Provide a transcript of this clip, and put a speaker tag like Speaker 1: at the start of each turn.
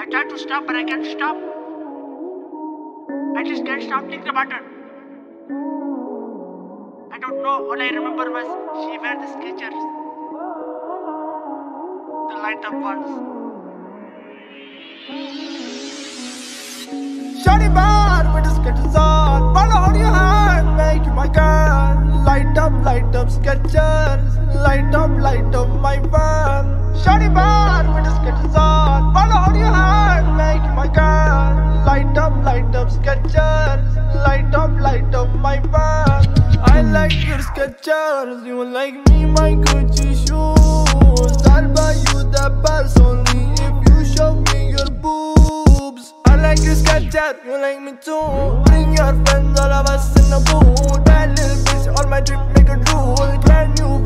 Speaker 1: I tried to stop, but I can't stop. I just can't stop thinking about her. I don't know. All I remember was she wear the Skechers, the light up ones.
Speaker 2: Shawty bad with the Skechers on. Wanna hold your hand, make you my girl. Light up Skechers. Light up my world. Shawty bad with the Skechers on. Wanna hold your hand, make you my girl. Light up Skechers. Light up my world. I like your Skechers. You like me, my Gucci shoes. I'll buy you the purse only if you show me your boobs. I like your Skechers, you like me too. Bring your friends, all of us in the booth. Bad little bitch, all my drip make a drool. Brand new